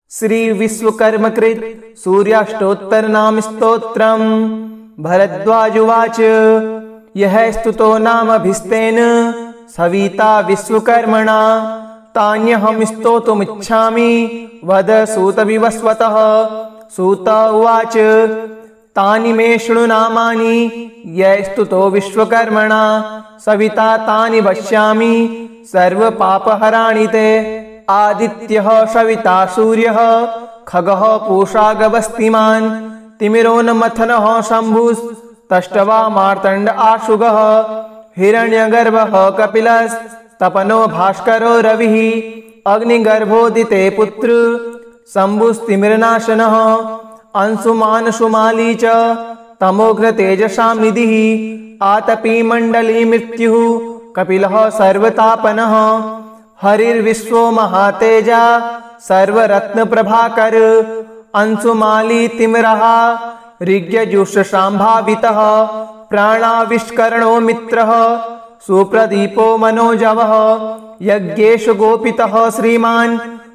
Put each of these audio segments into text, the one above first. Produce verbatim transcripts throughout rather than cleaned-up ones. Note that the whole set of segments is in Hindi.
श्री विश्वकर्मकृत सूर्याष्टोत्तरनाम स्तोत्रम्। भरद्वाजुवाच यः स्तुतो नामभिस्तेन सविता विश्वकर्मणा तान्यहं स्तोतुमिच्छामि वद सूतविवस्वतः। सूत उवाच तानि मे शृणु नामानि य स्तुतो विश्वकर्मणा सविता तानि वक्ष्यामि सर्वपापहराणि ते। आदित्यः सविता सूर्यः खगः पूषा गवस्तिमान् तिमिरोन्मथनः शम्भुस्तष्ट्वा मार्तण्ड आशुगः हिरण्यगर्भः कपिलस्तपनो भास्करो रविः अग्निगर्भोदिते पुत्र शम्भुस्तिमिरनाशनः अंशुमान् सुमाली च तमोघ्रतेजसां निधिः आतपी मण्डली मृत्युः कपिलः सर्वतापनः हरिर्विश्वो महातेजा सर्वरत्नप्रभाकर अंशुमाली तिमिरः ऋग्यजुषसाम्भावितः प्राणाविष्करणो मित्रः सुप्रदीपो मनोजवः यज्ञेश गोपितः श्रीमान्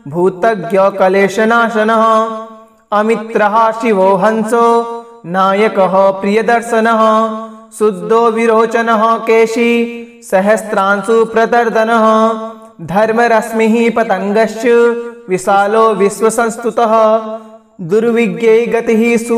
भूतज्ञकलेशनाशनः अमित्रः शिवो हंसो नायकः प्रियदर्शनः शुद्धो विरोचनः केशी सहस्रांशु प्रदर्दनः धर्मरश्मिः पतंगश्च विशालो विश्वसंस्तुतः दुर्विज्ञे गतिः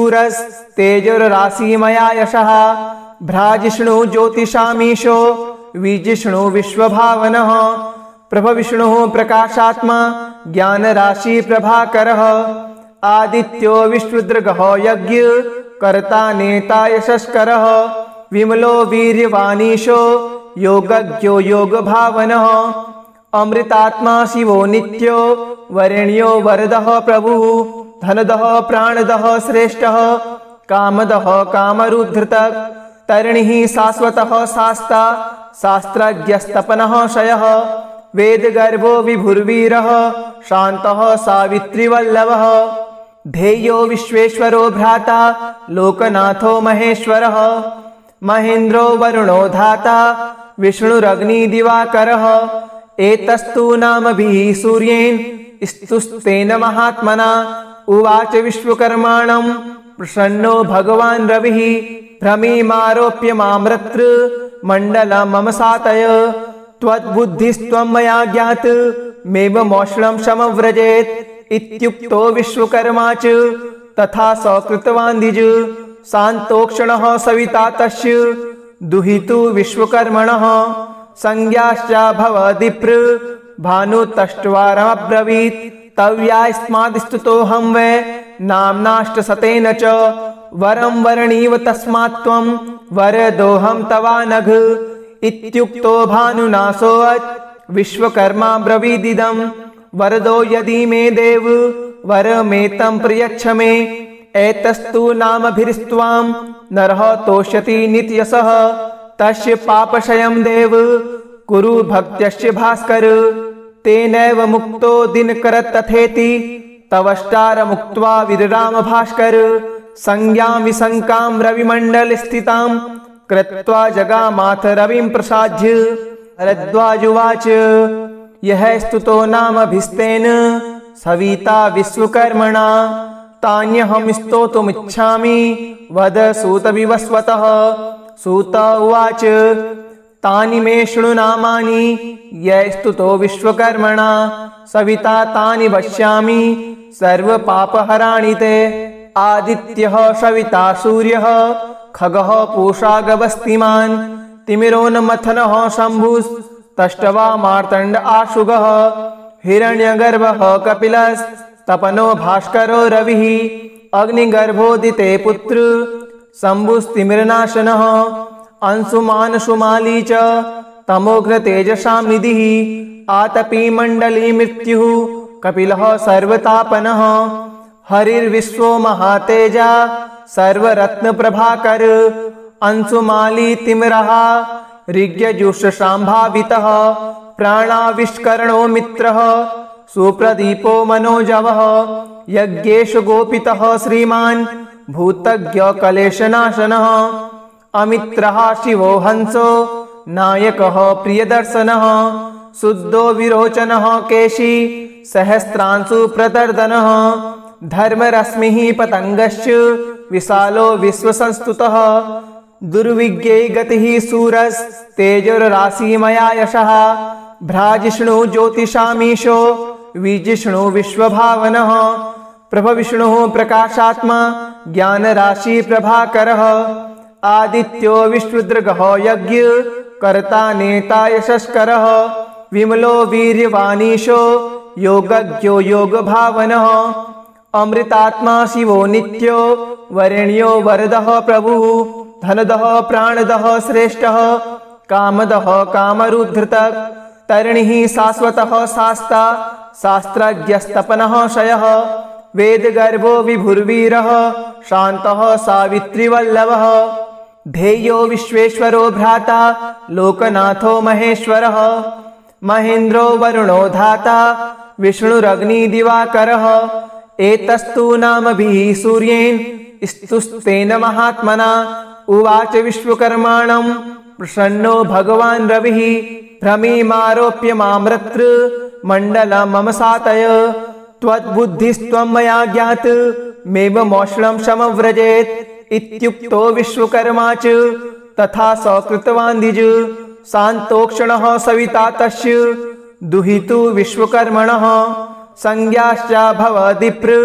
सूरस्तेजोराशिमया यशः भ्राजिष्णु ज्योतिषामीशो विजिष्णु विश्वभावनः प्रभविष्णुः प्रकाशात्मा ज्ञानराशि प्रभाकरः आदित्यो विश्वदृगः यज्ञ कर्ता नेता यशस्करः विमलो वीर्यवानीशो योगज्ञो योगभावनः अमृतात्मा शिवो नित्यो वरेण्यो वरदः प्रभुः धनदः प्राणदः श्रेष्ठः कामदः कामरुद्धृतः तरणिः शाश्वतः शास्ता शास्त्रज्ञस्तपनः शयः वेदगर्भो विभुर्वीरः शान्तः सावित्रीवल्लभः ध्येयो विश्वेश्वरो भ्राता लोकनाथो महेश्वरः महेन्द्रो वरुणो धाता विष्णुरग्निदिवाकरः एतस्तु नामभिः सूर्येण स्तुस्तेन महात्मना उवाच विश्वकर्माणं प्रसन्नो भगवान् रविः भ्रमीमारोप्य मामृत्र मण्डलं मम सातय त्वद्बुद्धिस्त्वं मया ज्ञात मेवमौष्णं समव्रजेत् इत्युक्तो विश्वकर्मा च तथा स कृतवान् द्विज शान्तोक्षणः सविता तस्य दुहितु विश्वकर्मणः संज्ञाश्चाभवदिप्र भानुतष्ट्वारमब्रवीत् तव्यास्माद् स्तुतोऽहं वै नाम्नाष्टशतेन च वरं वरणीव तस्मात् त्वं वरदोऽहं तवानघ इत्युक्तो भानुनासोऽथ विश्वकर्मा ब्रवीदिदं वरदो यदि मे देव वरमेतं प्रयच्छ मे एतस्तु नामभिस्त्वां नरः तोष्यति नित्यशः तस्य पापक्षयं देव कुरु भक्त्यस्य भास्कर तेनैव मुक्तो दिनकर तथेति तवष्टारमुक्त्वा विरराम भास्कर संज्ञां विशङ्कां रविमण्डलस्थितां कृत्वा जगामाथ रविं प्रसाद्य। भरद्वाजुवाच यः स्तुतो नामभिस्तेन सविता विश्वकर्मणा तान्यहं स्तोतुमिच्छामि वद सूतविवस्वतः। सूत उवाच तानि मे शृणु नामानि य स्तुतो विश्वकर्मणा सविता तानि वक्ष्यामि सर्वपापहराणि ते। आदित्यः सविता सूर्यः खगः पूषा गवस्तिमान् तिमिरोन्मथनः शम्भुस्तष्ट्वा मार्तण्ड आशुगः हिरण्यगर्भः कपिलस्तपनो भास्करो रविः अग्निगर्भोदिते पुत्र शम्भुस्तिमिरनाशनः अंशुमान् सुमाली च तमोघ्रतेजसां निधिः आतपी मण्डली मृत्युः कपिलः सर्वतापनः हरिर्विश्वो महातेजा सर्वरत्नप्रभाकर अंशुमाली तिमिरः ऋग्यजुषसाम्भावितः प्राणाविष्करणो मित्रः सुप्रदीपो मनोजवः यज्ञेश गोपितः श्रीमान् भूतज्ञकलेशनाशनः अमित्रः शिवो हंसो नायकः प्रियदर्शनः शुद्धो विरोचनः केशी सहस्रांशु प्रतर्दनः धर्मरश्मिः पतंगश्च विशालो विश्वसंस्तुतः दुर्विज्ञे गतिः सूरस् तेजोराशिमया यशः भ्राजिष्णु ज्योतिषामीशो विजिष्णु विश्वभावनः प्रभविष्णुः प्रकाशात्मा ज्ञानराशि प्रभाकरः आदित्यो विश्वदृगः यज्ञ कर्ता नेता यशस्करः विमलो वीर्यवानीशो योगज्ञो योगभावनः अमृतात्मा शिवो नित्यो वरेण्यो वरदः प्रभुः धनदः प्राणदः श्रेष्ठः कामदः कामरुद्धृतः तरणिः शाश्वतः शास्ता शास्त्रज्ञस्तपनः शयः वेदगर्भो विभुर्वीरः शान्तः सावित्रीवल्लभः ध्येयो विश्वेश्वरो भ्राता लोकनाथो महेश्वरः महेन्द्रो वरुणो धाता विष्णुरग्निदिवाकरः एतस्तु नामभिः सूर्येण स्तुस्तेन महात्मना उवाच विश्वकर्माणं प्रसन्नो भगवान् रविः भ्रमीमारोप्य मामृत्र मण्डलं मम सातय त्वद्बुद्धिस्त्वं मया ज्ञात मेवमौष्णं समव्रजेत् इत्युक्तो विश्वकर्मा च तथा स कृतवान् द्विज शान्तोक्षणः सविता तस्य दुहितु विश्वकर्मणः संज्ञाश्च भवदिप्र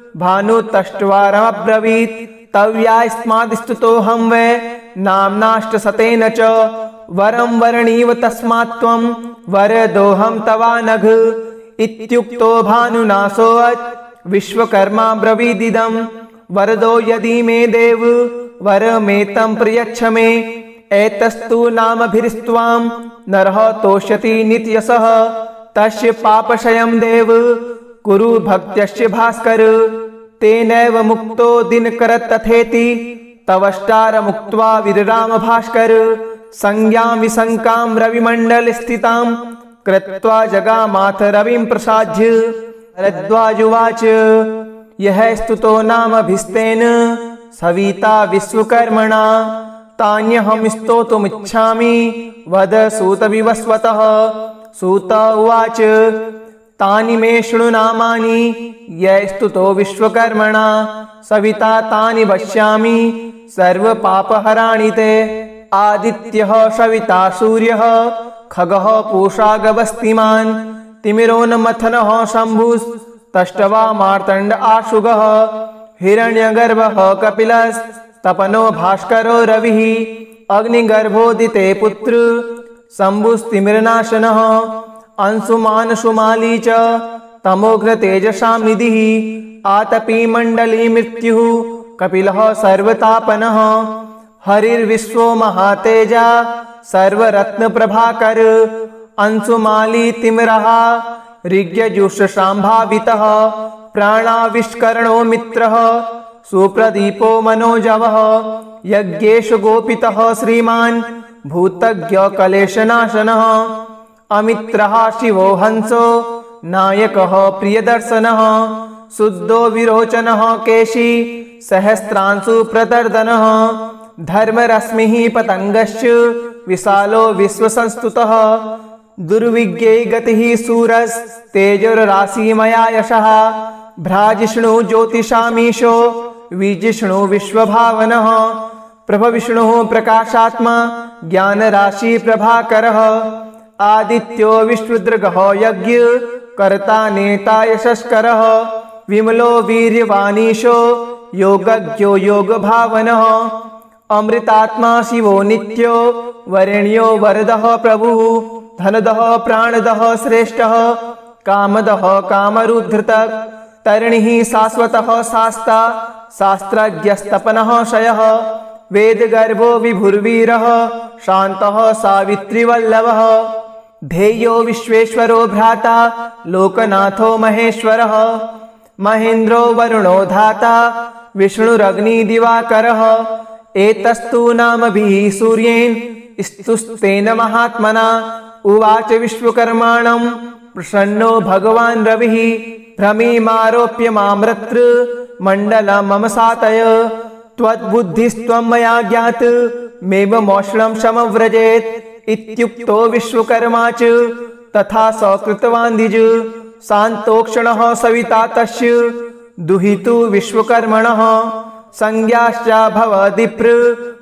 भानुतष्ट्वारमब्रवीत् तव्यास्माद्स्तुतोऽहं वै नाम्नाष्टशतेन च वरं वरणीव तस्मात् त्वं वरदोऽहं तवानघ इत्युक्तो भानुनासोऽत् विश्वकर्मा ब्रवीदिदं वरदो यदि मे देव वरमेतं प्रयच्छ मे एतस्तु नामभिस्त्वां नरः तोष्यति नित्यशः तस्य पापक्षयं देव कुरु भक्त्यस्य भास्कर तेनैव मुक्तो दिनकरस्तथेति तवष्टारमुक्त्वा विरराम भास्कर संज्ञां विशङ्कां रविमण्डलस्थितां कृत्वा जगामाथ रविं प्रसाद्य भरद्वाजुवाच यः स्तुतो नामभिस्तेन सविता विश्वकर्मणा तान्यहं स्तोतुमिच्छामि वद सूतविवस्वतः सूत उवाच तानि मे शृणु नामानि यः स्तुतो विश्वकर्मणा सविता तानि वक्ष्यामि सर्वपापहराणि ते आदित्यः सविता सूर्यः खगः पूषा गवस्तिमान् तिमिरोन्मथनः शम्भुस्तष्ट्वा मार्तण्ड आशुगः हिरण्यगर्भः कपिलस्तपनो भास्करो रविः अग्निगर्भोदिते पुत्र शम्भुस्तिमिरनाशनः अंशुमान् सुमाली च तमोघ्रतेजसां निधिः आतपी मण्डली मृत्युः कपिलः सर्वतापनः हरिर्विश्वो महातेजा सर्वरत्नप्रभाकर अंशुमाली तिमिरः ऋग्यजुषसाम्भावितः प्राणाविष्करणो मित्रः सुप्रदीपो मनोजवः यज्ञेषु गोपितः श्रीमान् भूतज्ञकलेशनाशनः अमित्रः शिवो हंसो नायकः प्रियदर्शनः शुद्धो विरोचनः केशी सहस्रांशु प्रतर्दनः धर्मरश्मिः पतंगश्च विशालो विश्वसंस्तुतः दुर्विज्ञे गतिः सूरस् तेजोराशिमया यशः भ्राजिष्णु ज्योतिषामीशो विजिष्णु विश्वभावनः प्रभविष्णुः प्रकाशात्मा ज्ञानराशि प्रभाकरः आदित्यो विश्वदृगः यज्ञ कर्ता नेता यशस्करः विमलो वीर्यवानीशो योगज्ञो योगभावनः अमृतात्मा शिवो नित्यो वरेण्यो वरदः प्रभुः धनदः प्राणदः श्रेष्ठः कामदः कामरुद्धृतः तरणिः शाश्वतः शास्ता शास्त्रज्ञस्तपनः शयः वेदगर्भो विभुर्वीरः शान्तः सावित्रीवल्लभः ध्येयो विश्वेश्वरो भ्राता लोकनाथो महेश्वरः महेन्द्रो वरुणो धाता विष्णुरग्निदिवाकरः एतस्तु नामभिः सूर्येण स्तुस्तेन महात्मना उवाच विश्वकर्माणं प्रसन्नो भगवान् रविः भ्रमीमारोप्य मामृत्र मण्डलं मम सातय त्वद्बुद्धिस्त्वं मया ज्ञात मेवमौष्णं समव्रजेत् इत्युक्तो विश्वकर्मा च तथा स कृतवान् द्विज शान्तोक्षणः सविता तस्य दुहितु विश्वकर्मणः संज्ञाश्च भवदिप्र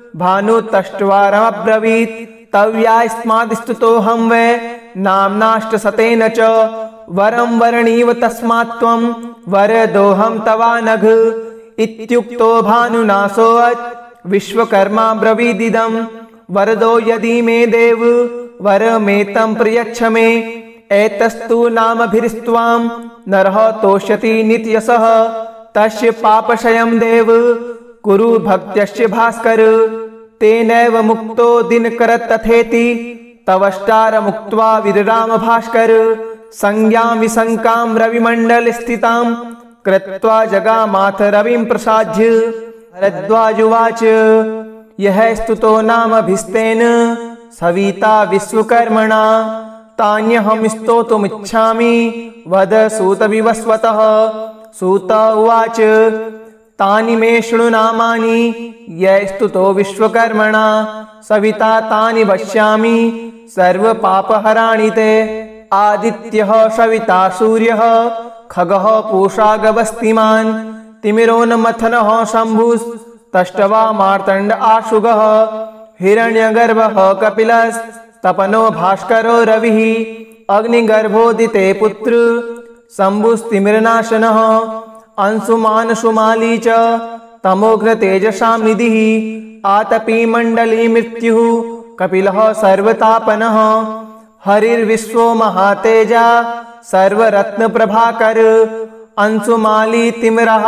भानुतष्ट्वारमब्रवीत् तव्यास्मादिस्तुतोऽहं वै नाम्नाष्टशतेन च वरं वरणीव तस्मात् त्वं वरदोऽहं तवानघ इत्युक्तो भानुनासोऽत् विश्वकर्मा ब्रवीदिदं वरदो यदि मे देव वरमेतं प्रयच्छ मे एतस्तु नामभिस्त्वां नरः तोष्यति नित्यशः तस्य पापक्षयं देव कुरु भक्त्यस्य भास्कर तेनैव मुक्तो दिनकरतथेति तवष्टारमुक्त्वा विरराम भास्कर संज्ञां विशङ्कां रविमण्डलस्थितां कृत्वा जगामाथ रविं प्रसाद्य भरद्वाजुवाच यः स्तुतो नामभिस्तेन सविता विश्वकर्मणा तान्यहं स्तोतुमिच्छामि वद सूतविवस्वतः सूत उवाच तानि मे शृणु नामानि यः स्तुतो विश्वकर्मणा सविता तानि वक्ष्यामि सर्वपापहराणि ते आदित्यः सविता सूर्यः खगः पूषा गवस्तिमान् तिमिरोन्मथनः शम्भुस्तष्ट्वा मार्तण्ड आशुगः हिरण्यगर्भः कपिलस्तपनो भास्करो रविः अग्निगर्भोदिते पुत्र शम्भुस्तिमिरनाशनः अंशुमानशुमाली च तमोघ्रतेजसां निधिः आतपी मण्डली मृत्युः कपिलः सर्वतापनः हरिर्विश्वो महातेजा सर्वरत्नप्रभाकर अंशुमाली तिमिरः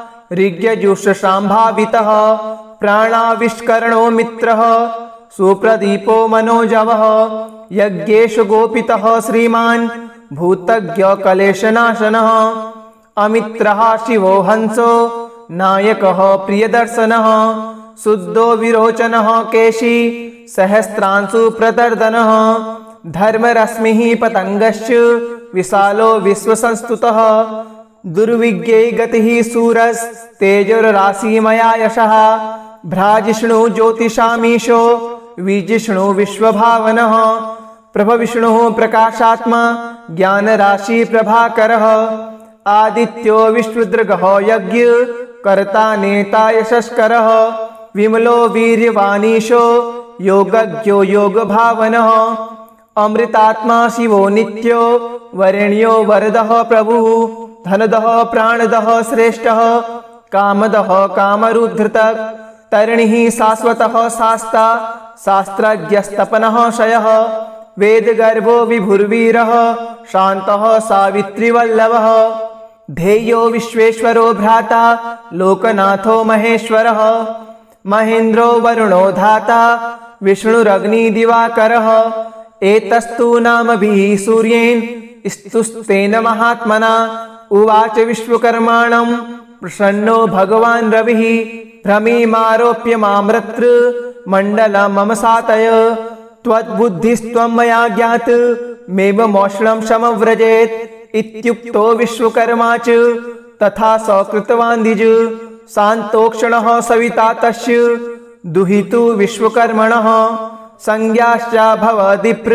ऋग्यजुषसाम्भावितः प्राणाविष्करणो मित्रः सुप्रदीपो मनोजवः यज्ञेषु गोपितः श्रीमान् भूतज्ञकलेशनाशनः अमित्रः शिवो हंसो नायकः प्रियदर्शनः शुद्धो विरोचनः केशी सहस्रांशु प्रदर्दनः धर्मरश्मिः पतङ्गश्च विशालो विश्वसंस्तुतः दुर्विज्ञै गतिः सूरस्तेजोराशिमया यशः भ्राजिष्णु ज्योतिषामीशो विजिष्णु विश्वभावनः प्रभविष्णुः प्रकाशात्मा ज्ञानराशि प्रभाकरः आदित्यो विश्वदृगः यज्ञ कर्ता नेता यशस्करः विमलो वीर्यवानीशो योगज्ञो योगभावनः अमृतात्मा शिवो नित्यो वरेण्यो वरदः प्रभुः धनदः प्राणदः श्रेष्ठः कामदः कामरुद्धृतः तरणिः शाश्वतः शास्ता शास्त्रज्ञस्तपनः शयः वेदगर्भो विभुर्वीरः शान्तः सावित्रीवल्लभः ध्येयो विश्वेश्वरो भ्राता लोकनाथो महेश्वरः महेन्द्रो वरुणो धाता विष्णुरग्निदिवाकरः एतस्तु नामभिः सूर्येण स्तुस्तेन महात्मना उवाच विश्वकर्माणं प्रसन्नो भगवान् रविः भ्रमीमारोप्य मामृत्र मण्डलं मम सातय त्वद्बुद्धिस्त्वं मया ज्ञात मेवमौष्णं समव्रजेत् इत्युक्तो विश्वकर्मा च तथा स कृतवान् द्विज शान्तोक्षणः सविता तस्य दुहितु विश्वकर्मणः संज्ञाश्च भवदिप्र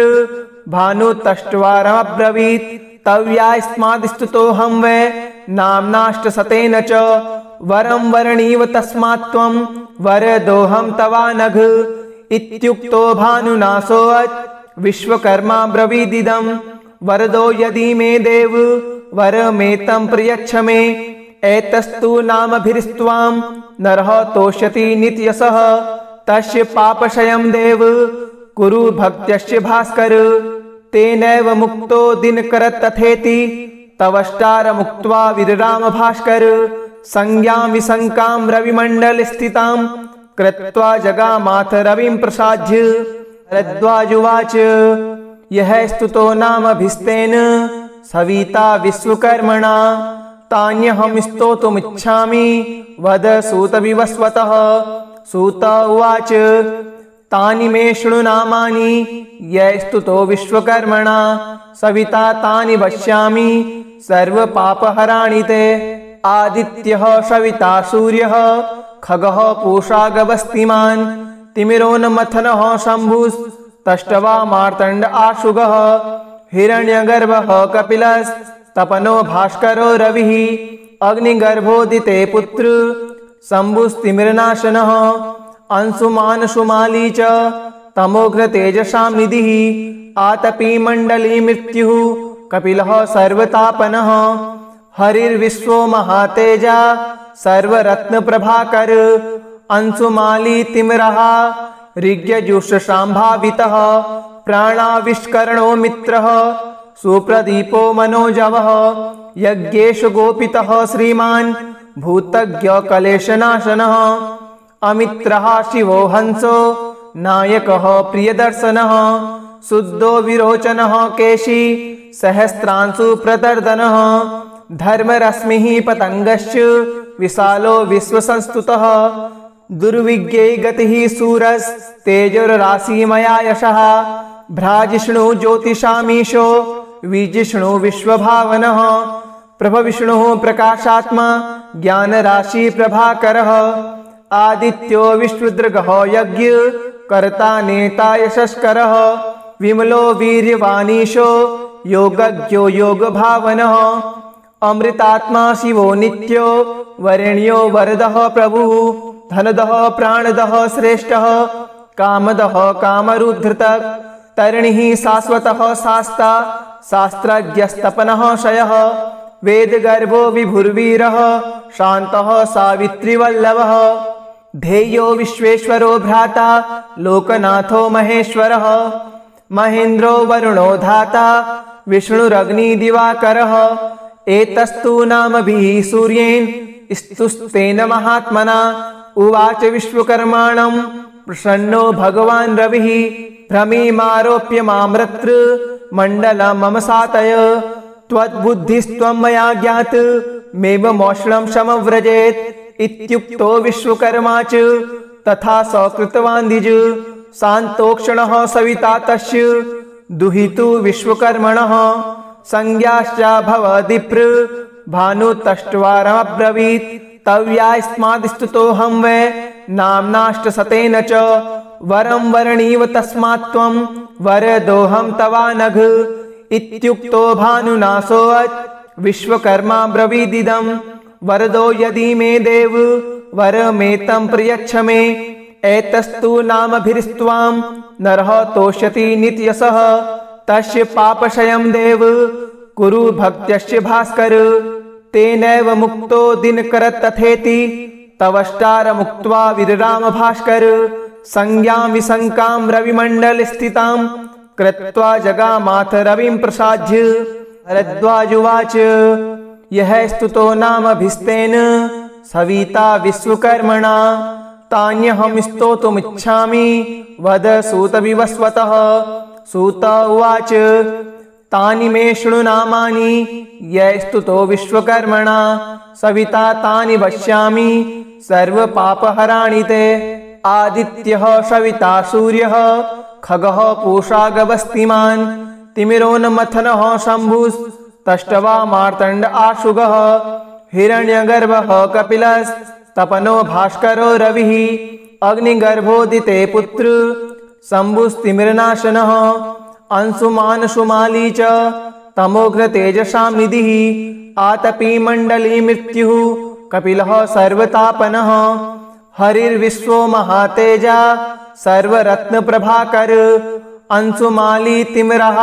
भानुतष्ट्वारमब्रवीत् तव्यास्मादिस्तुतोऽहं वै नाम्नाष्टशतेन च वरं वरणीव तस्मात् त्वं वरदोऽहं तवानघ इत्युक्तो भानुनासोऽत् विश्वकर्मा ब्रवीदिदं वरदो यदि मे देव वरमेतं प्रयच्छ मे एतस्तु नामभिस्त्वां नरः तोष्यति नित्यशः तस्य पापक्षयं देव कुरु भक्त्यस्य भास्कर तेनैव मुक्तो दिनकरतथेति तवष्टारमुक्त्वा विरराम भास्कर संज्ञां विशङ्कां रविमण्डलस्थितां कृत्वा जगामाथ रविं प्रसाद्य भरद्वाजुवाच यः स्तुतो नामभिस्तेन सविता विश्वकर्मणा तान्यहं स्तोतुमिच्छामि वद सूतविवस्वतः सूत उवाच तानि मे शृणु नामानि यः स्तुतो विश्वकर्मणा सविता तानि वक्ष्यामि सर्वपापहराणि ते आदित्यः सविता सूर्यः खगः पूषा गवस्तिमान् तिमिरोन्मथनः शम्भुस्तष्ट्वा मार्तण्ड आशुगः हिरण्यगर्भः कपिलस्तपनो भास्करो रविः अग्निगर्भोदिते पुत्र शम्भुस्तिमिरनाशनः अंशुमानशुमाली च तमोघ्रतेजसां निधिः आतपी मण्डली मृत्युः कपिलः सर्वतापनः हरिर्विश्वो महातेजा सर्वरत्नप्रभाकर अंशुमाली तिमिरः ऋग्यजुषशाम्भावितः प्राणाविष्करणो मित्रः सुप्रदीपो मनोजवः यज्ञेषु गोपितः श्रीमान् भूतज्ञकलेशनाशनः अमित्रः शिवो हंसो नायकः प्रियदर्शनः शुद्धो विरोचनः केशी सहस्रांशु प्रदर्दनः धर्मरश्मिः पतङ्गश्च विशालो विश्वसंस्तुतः दुर्विज्ञै गतिः सूरस्तेजोराशिमया यशः भ्राजिष्णु ज्योतिषामीशो विजिष्णु विश्वभावनः प्रभविष्णुः प्रकाशात्मा ज्ञानराशि प्रभाकरः आदित्यो विश्वदृगः यज्ञ कर्ता नेता यशस्करः विमलो वीर्यवानीशो योगज्ञो योगभावनः अमृतात्मा शिवो नित्यो वरेण्यो वरदः प्रभुः धनदः प्राणदः श्रेष्ठः कामदः कामरुद्धृतः तरणिः शाश्वतः शास्ता शास्त्रज्ञस्तपनः शयः वेदगर्भो विभुर्वीरः शान्तः सावित्रीवल्लभः ध्येयो विश्वेश्वरो भ्राता लोकनाथो महेश्वरः महेन्द्रो वरुणो धाता विष्णुरग्निदिवाकरः एतस्तु नामभिः सूर्येण स्तुस्तेन महात्मना उवाच विश्वकर्माणं प्रसन्नो भगवान् रविः भ्रमीमारोप्य मामृत्र मण्डलं मम सातय त्वद्बुद्धिस्त्वं मया ज्ञात मेवमौष्णं समव्रजेत् इत्युक्तो विश्वकर्मा च तथा स कृतवान् द्विज शान्तोक्षणः सविता तस्य दुहितु विश्वकर्मणः संज्ञाश्च भवदिप्र भानुतष्ट्वारमब्रवीत् तव्यास्माद्स्तुतोऽहं वै नाम्नाष्टशतेन च वरं वरणीव तस्मात् त्वं वरदोऽहं तवानघ इत्युक्तो भानुनासोऽथ विश्वकर्मा ब्रवीदिदं वरदो यदि मे देव वरमेतं प्रयच्छ मे एतस्तु नामभिस्त्वां नरः तोष्यति नित्यशः तस्य पापक्षयं देव कुरु भक्त्यस्य भास्कर तेनैव मुक्तो दिनकरतथेति तवष्टारमुक्त्वा विरराम भास्कर संज्ञां विशङ्कां रविमण्डलस्थितां कृत्वा जगामाथ रविं प्रसाद्य भरद्वाजुवाच यः स्तुतो नामभिस्तेन सविता विश्वकर्मणा तान्यहं स्तोतुमिच्छामि वद सूतविवस्वतः सूत उवाच तानि मे शृणु नामानि यः स्तुतो विश्वकर्मणा सविता तानि वक्ष्यामि सर्वपापहराणि ते आदित्यः सविता सूर्यः खगः पूषा गवस्तिमान् तिमिरोन्मथनः शम्भुस्तष्ट्वा मार्तण्ड आशुगः हिरण्यगर्भः कपिलस्तपनो भास्करो रविः अग्निगर्भोदिते पुत्र शम्भुस्तिमिरनाशनः अंशुमानशुमाली च तमोघ्रतेजसां निधिः आतपी मण्डली मृत्युः कपिलः सर्वतापनः हरिर्विश्वो महातेजा सर्वरत्नप्रभाकर अंशुमाली तिमिरः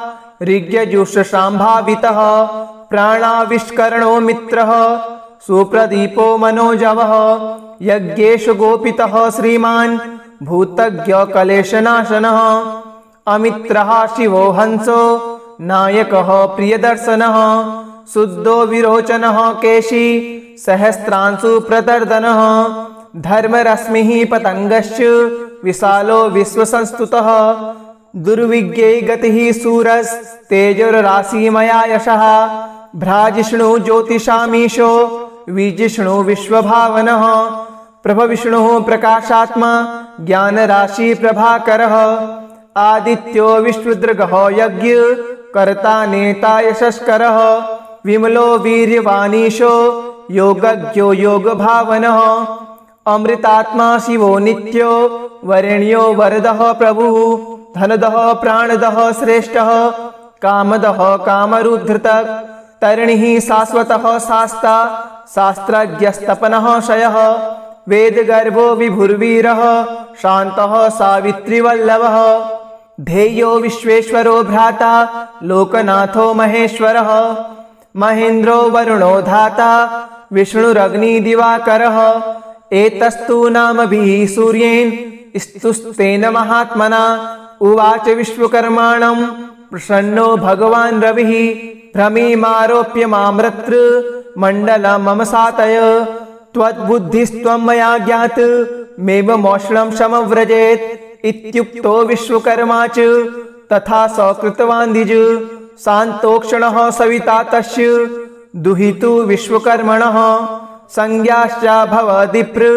ऋग्यजुषशाम्भावितः प्राणाविष्करणो मित्रः सुप्रदीपो मनोजवः यज्ञेषु गोपितः श्रीमान् भूतज्ञकलेशनाशनः अमित्रः शिवो हंसो नायकः प्रियदर्शनः शुद्धो विरोचनः केशी सहस्रांशु प्रदर्दनः धर्मरश्मिः पतङ्गश्च विशालो विश्वसंस्तुतः दुर्विज्ञै गतिः सूरस्तेजोराशिमया यशः भ्राजिष्णु ज्योतिषामीशो विजिष्णु विश्वभावनः प्रभविष्णुः प्रकाशात्मा ज्ञानराशि प्रभाकरः आदित्यो विश्वदृगः यज्ञ कर्ता नेता यशस्करः विमलो वीर्यवानीशो योगज्ञो योगभावनः अमृतात्मा शिवो नित्यो वरेण्यो वरदः प्रभुः धनदः प्राणदः श्रेष्ठः कामदः कामरुद्धृतक् तरणिः शाश्वतः शास्ता शास्त्रज्ञस्तपनः शयः वेदगर्भो विभुर्वीरः शान्तः सावित्रीवल्लभः ध्येयो विश्वेश्वरो भ्राता लोकनाथो महेश्वरः महेन्द्रो वरुणो धाता विष्णुरग्निदिवाकरः एतस्तु नामभिः सूर्येण स्तुस्तेन महात्मना उवाच विश्वकर्माणं प्रसन्नो भगवान् रविः भ्रमीमारोप्य मामृत्र मण्डलं मम सातय त्वद्बुद्धिस्त्वं मया ज्ञात मेवमौष्णं समव्रजेत् इत्युक्तो विश्वकर्मा च तथा स कृतवान् द्विज शान्तोक्षणः सविता तस्य दुहितु विश्वकर्मणः संज्ञाश्चाभवदिप्र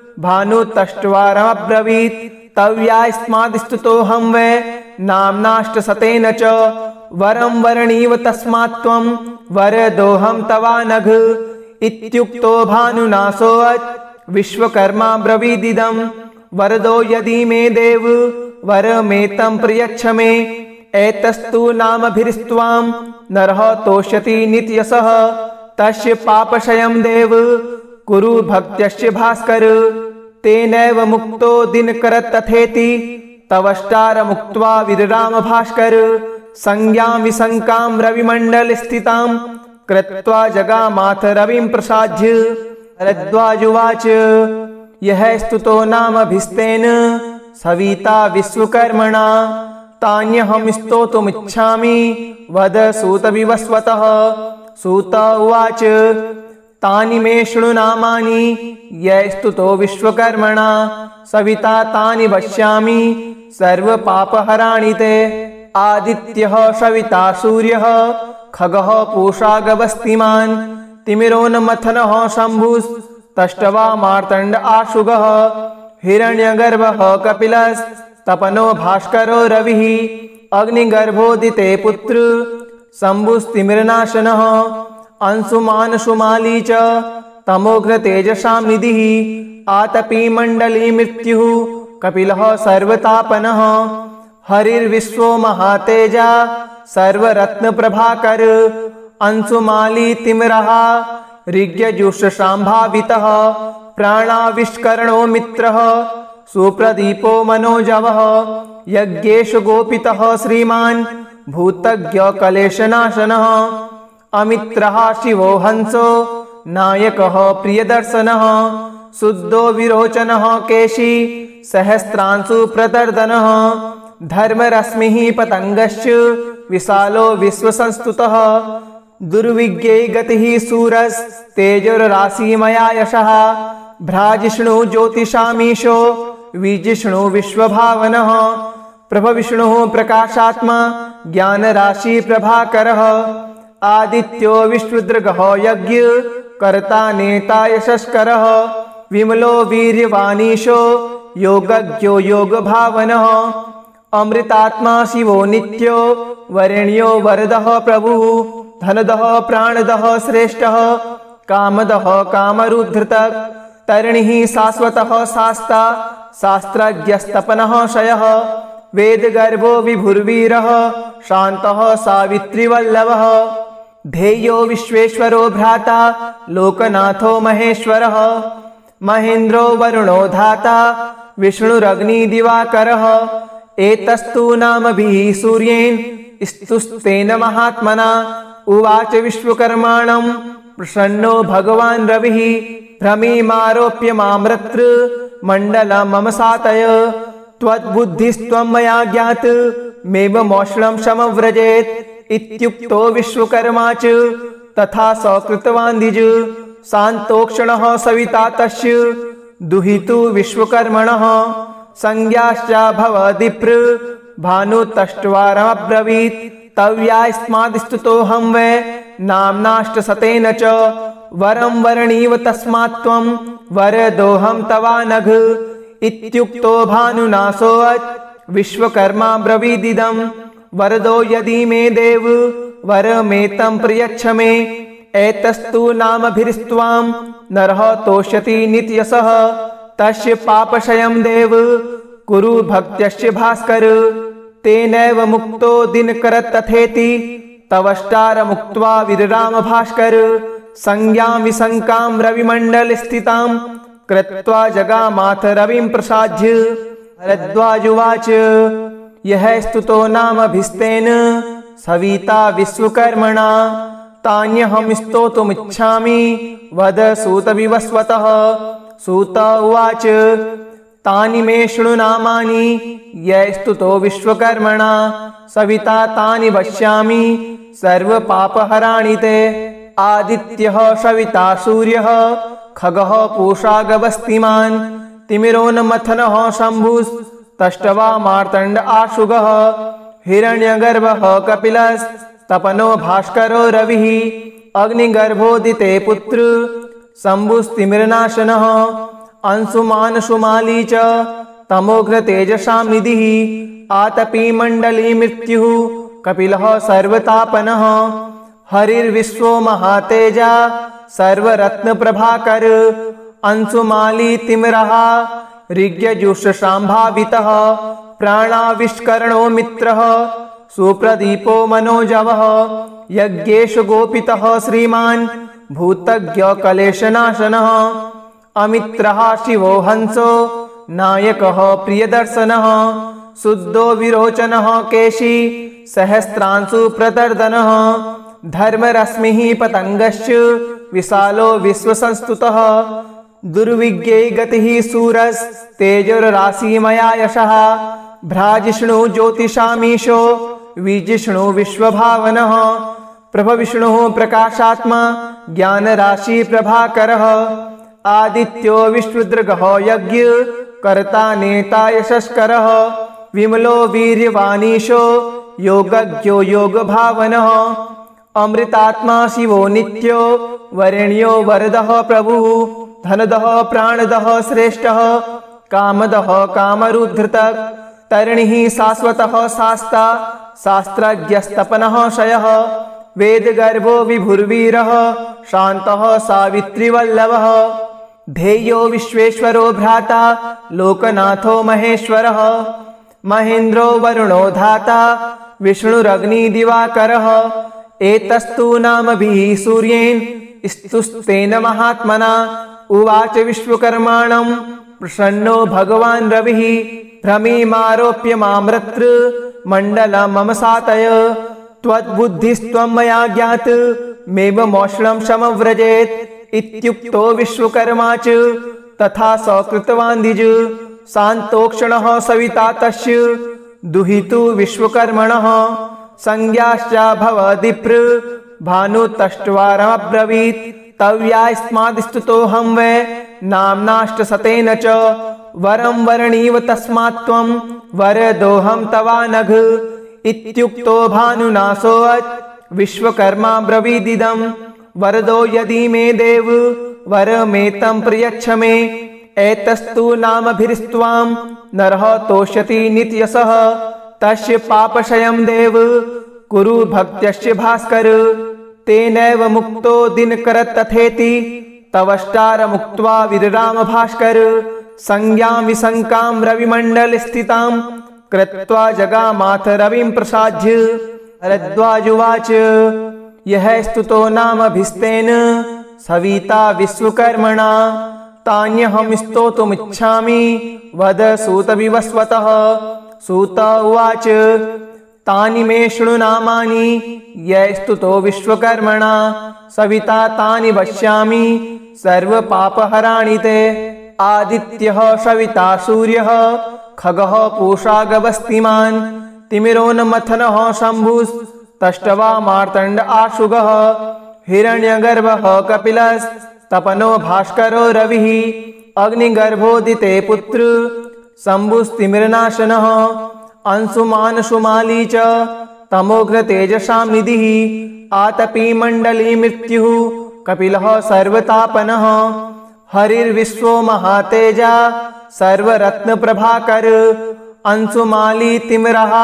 भानुतष्ट्वारमब्रवीत् तव्यास्माद्स्तुतोऽहं वै नाम्नाष्टशतेन च वरं वरणीव तस्मात् त्वं वरदोऽहं तवानघ इत्युक्तो भानुनासोऽत् विश्वकर्मा ब्रवीदिदं वरदो यदि मे देव वरमेतं प्रयच्छ मे एतस्तु नामभिस्त्वां नरः तोष्यति नित्यशः तस्य पापक्षयं देव कुरु भक्त्यस्य भास्कर तेनैव मुक्तो दिनकरस्तथेति तवष्टारमुक्त्वा विरराम भास्कर संज्ञां विशङ्कां रविमण्डलस्थितां कृत्वा जगामाथ रविं प्रसाद्य भरद्वाजुवाच यः स्तुतो नामभिस्तेन सविता विश्वकर्मणा तान्यहं स्तोतुमिच्छामि वद सूतविवस्वतः सूत उवाच तानि मे शृणु नामानि यः स्तुतो विश्वकर्मणा सविता तानि वक्ष्यामि सर्वपापहराणि ते आदित्यः सविता सूर्यः खगः पूषा गवस्तिमान् तिमिरोन्मथनः शम्भुस्तष्ट्वा मार्तण्ड आशुगः हिरण्यगर्भः कपिलस्तपनो भास्करो रविः अग्निगर्भोदिते पुत्र शम्भुस्तिमिरनाशनः अंशुमानशुमाली च तमोघ्नतेजसां निधिः आतपी मण्डली मृत्युः कपिलः सर्वतापनः हरिर्विश्वो महातेजा सर्वरत्नप्रभाकर अंशुमाली तिमिरः ऋग्यजुषसाम्भावितः प्राणाविष्करणो मित्रः सुप्रदीपो मनोजवः यज्ञेषु गोपितः श्रीमान् भूतज्ञकलेशनाशनः अमित्रः शिवो हंसो नायकः प्रियदर्शनः शुद्धो विरोचनः केशी सहस्रांशु प्रदर्दनः धर्मरश्मिः पतङ्गश्च विशालो विश्वसंस्तुतः दुर्विज्ञे गतिः सूरस्तेजोराशिमया यशः भ्राजिष्णु ज्योतिषामीशो विजिष्णु विश्वभावनः प्रभविष्णुः प्रकाशात्मा ज्ञानराशि प्रभाकरः आदित्यो विश्वदृगः यज्ञ कर्ता नेता यशस्करः विमलो वीर्यवानीशो योगज्ञो योगभावनः अमृतात्मा शिवो नित्यो वरेण्यो वरदः प्रभुः धनदः प्राणदः श्रेष्ठः कामदः कामरुद्धृतक् तरणिः शाश्वतः शास्ता शास्त्रज्ञस्तपनः शयः वेदगर्भो विभुर्वीरः शान्तः सावित्रीवल्लभः ध्येयो विश्वेश्वरो भ्राता लोकनाथो महेश्वरः महेन्द्रो वरुणो धाता विष्णुरग्निदिवाकरः एतस्तु नामभिः सूर्येण स्तुस्तेन महात्मना उवाच विश्वकर्माणं प्रसन्नो भगवान् रविः भ्रमीमारोप्य मामृत्र मण्डलं मम सातय त्वद्बुद्धिस्त्वं मया ज्ञात मेवमौष्णं समव्रजेत् इत्युक्तो विश्वकर्मा च तथा स कृतवान् द्विज शान्तोक्षणः सविता तस्य दुहितु विश्वकर्मणः संज्ञाश्चाभवदिप्र भानुतष्ट्वारमब्रवीत् तव्यास्माद्स्तुतोऽहं वै नाम्नाष्टशतेन च वरं वरणीव तस्मात् त्वं वरदोऽहं तवानघ इत्युक्तो भानुनासोऽत् विश्वकर्मा ब्रवीदिदं वरदो यदि मे देव वरमेतं प्रयच्छ मे एतस्तु नामभिस्त्वां नरः तोष्यति नित्यशः तस्य पापक्षयं देव कुरु भक्त्यस्य भास्कर तेनैव मुक्तो दिनकरतथेति तवष्टार मुक्त्वा विरराम भास्कर संज्ञां विशंकां रविमंडल स्थितां कृत्वा जगामाथ रविं प्रसाद्य। भरद्वाजुवाच यः स्तुतो नामभिस्तेन सविता विश्वकर्मणा तान्यहं स्तोतुमिच्छामि वद सूत विवस्वतः। सूत उवाच तानि मे शृणु नामानि यः स्तुतो विश्वकर्मणा सविता तानि वक्ष्यामि सर्वपापहराणि ते। आदित्यः सविता सूर्यः खगः पूषा गवस्तिमान् तिमिरोन्मथनः शम्भुस्तष्ट्वा मार्तण्ड आशुगः हिरण्यगर्भः कपिलस्तपनो भास्करो रविः अग्निगर्भोदिते पुत्र शम्भुस्तिमिरनाशनः अंशुमान् सुमाली च तमोघ्रतेजसां निधिः आतपी मण्डली मृत्युः कपिलः सर्वतापनः हरिर्विश्वो महातेजा सर्वरत्नप्रभाकर अंशुमाली तिमिरः ऋग्यजुषसाम्भावितः प्राणाविष्करणो मित्रः सुप्रदीपो मनोजवः यज्ञेश गोपितः श्रीमान् भूतज्ञकलेशनाशनः अमित्रः शिवो हंसो नायकः प्रियदर्शनः शुद्धो विरोचनः केशी सहस्रांशु प्रदर्दनः धर्मरश्मिः पतंगश्च विशालो विश्वसंस्तुतः दुर्विज्ञे गतिः सूरस्तेजोराशिमया यशः भ्राजिष्णु ज्योतिषामीशो विजिष्णु विश्वभावनः प्रभविष्णुः प्रकाशात्मा ज्ञानराशि प्रभाकरः आदित्यो विश्वदृगः यज्ञ कर्ता नेता यशस्करः विमलो वीर्यवानीशो योगज्ञो योगभावनः अमृतात्मा शिवो नित्यो वरेण्यो वरदः प्रभुः धनदः प्राणदः श्रेष्ठः कामदः कामरुद्धृतः तरणिः शाश्वतः शास्ता शास्त्रज्ञस्तपनः शयः वेदगर्भो विभुर्वीरः शान्तः सावित्रीवल्लभः ध्येयो विश्वेश्वरो भ्राता लोकनाथो महेश्वरः महेन्द्रो वरुणो धाता विष्णुरग्निदिवाकरः एतस्तु नामभिः सूर्येण स्तुस्तेन महात्मना उवाच विश्वकर्माणं प्रसन्नो भगवान् रविः भ्रमीमारोप्य मामृत्र मण्डलं मम सातय त्वद्बुद्धिस्त्वं मया ज्ञात मेवमौषणं समव्रजेत् इत्युक्तो विश्वकर्मा च तथा स कृतवान् द्विज शान्तोक्षणः सविता तस्य दुहितु विश्वकर्मणः संज्ञाश्चाभवदिप्र भानुतष्ट्वारमब्रवीत् तव्यास्माद्स्तुतोऽहं वै नाम्नाष्टशतेन च वरं वरणीव तस्मात् त्वं वरदोऽहं तवानघ इत्युक्तो भानुनासोऽथ विश्वकर्मा ब्रवीदिदं वरदो यदि मे देव वरमेतं प्रयच्छ मे एतस्तु नामभिस्त्वां नरः तोष्यति नित्यशः तस्य पापक्षयं देव कुरु भक्त्यस्य भास्कर तेनैव मुक्तो दिनकरतथेति तवष्टार मुक्त्वा विरराम भास्कर संज्ञां विशंकां रविमंडल स्थितां कृत्वा जगामाथ रविं प्रसाद्य। भरद्वाजुवाच यः स्तुतो नामभिस्तेन सविता विश्वकर्मणा तान्यहं स्तोतुमिच्छामि वद सूत विवस्वतः। सूत उवाच तानि मे शृणु नामानि यः स्तुतो विश्वकर्मणा सविता तानि वक्ष्यामि सर्वपापहराणि ते। आदित्यः सविता सूर्यः खगः पूषा गवस्तिमान् तिमिरोन्मथनः शम्भुस्तष्ट्वा मार्तण्ड आशुगः हिरण्यगर्भः कपिलस्तपनो भास्करो रविः अग्निगर्भोदिते पुत्र शम्भुस्तिमिरनाशनः अंशुमान् सुमाली च तमोघ्रतेजसां निधिः आतपी मण्डली मृत्युः कपिलः सर्वतापनः हरिर्विश्वो महातेजा सर्वरत्नप्रभाकर अंशुमाली तिमिरः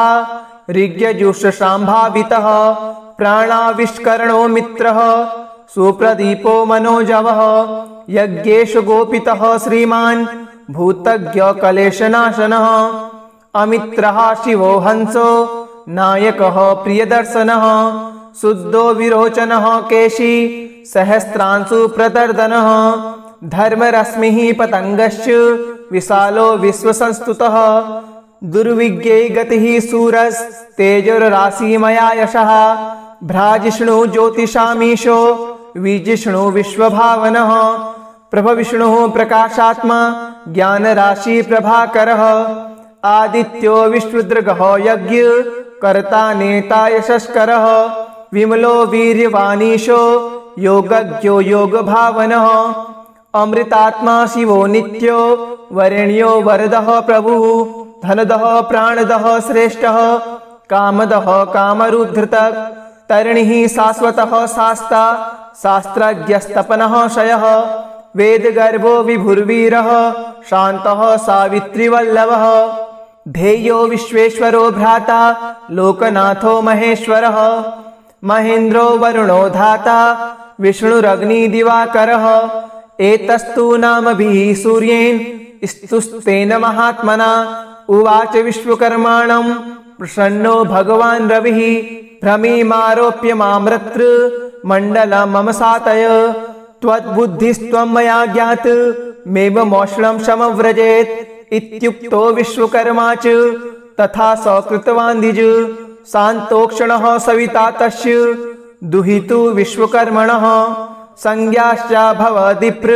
ऋग्यजुषसाम्भावितः प्राणाविष्करणो मित्रः सुप्रदीपो मनोजवः यज्ञेश गोपितः श्रीमान् भूतज्ञकलेशनाशनः अमित्रः शिवो हंसो नायकः प्रियदर्शनः शुद्धो विरोचनः केशी सहस्रांशु प्रतर्दनः धर्मरश्मिः पतंगश्च विशालो विश्वसंस्तुतः दुर्विज्ञे गतिः सूरस्तेजोराशिमया यशः भ्राजिष्णु ज्योतिषामीशो विजिष्णु विश्वभावनः प्रभविष्णुः प्रकाशात्मा ज्ञानराशि प्रभाकरः आदित्यो विश्वदृगः यज्ञ कर्ता नेता यशस्करः विमलो वीर्यवानीशो योगज्ञो योगभावनः अमृतात्मा शिवो नित्यो वरेण्यो वरदः प्रभुः धनदः प्राणदः श्रेष्ठः कामदः कामरुद्धृतः तरणिः शाश्वतः शास्ता शास्त्रज्ञस्तपनः शयः वेदगर्भो विभुर्वीरः शान्तः सावित्रीवल्लभः ध्येयो विश्वेश्वरो भ्राता लोकनाथो महेश्वरः महेन्द्रो वरुणो धाता विष्णुरग्निदिवाकरः एतस्तु नामभिः सूर्येण स्तुस्तेन महात्मना उवाच विश्वकर्माणं प्रसन्नो भगवान् रविः भ्रमीमारोप्य मामृत्र मण्डलं मम सातय त्वद्बुद्धिस्त्वं मया ज्ञात मेवमौषणं समव्रजेत् इत्युक्तो विश्वकर्मा च तथा स कृतवान् द्विज शान्तोक्षणः सविता तस्य दुहितु विश्वकर्मणः संज्ञाश्चाभवद्विप्र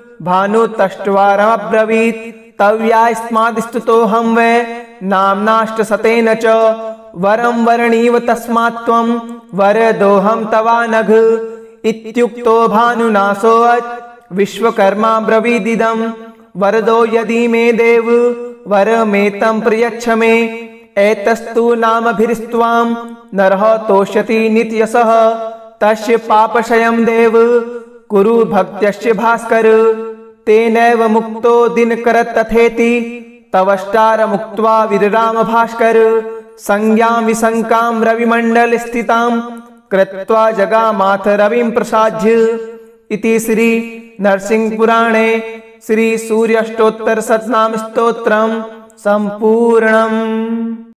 भानुतष्ट्वारमब्रवीत् तव्यास्माद्स्तुतोऽहं वै नाम्नाष्टशतेन च वरं वरणीव तस्मात् त्वं वरदोऽहं तवानघ इत्युक्तो भानुनासोऽत् विश्वकर्मा ब्रवीदिदं वरदो यदि मे देव वरमेतं प्रयच्छ मे एतस्तु नामभिस्त्वां नरः तोष्यति नित्यशः तस्य पापक्षयं देव कुरु भक्त्यस्य भास्कर तेनैव मुक्तो दिनकरतथेति तवष्टारमुक्त्वा विरराम भास्कर संज्ञां विशङ्कां रविमण्डल स्थितां कृत्वा जगामाथ रविं प्रसाद्य इति श्री नरसिंहपुराणे श्री सूर्याष्टोत्तर शतनाम स्तोत्रम् सम्पूर्णम्।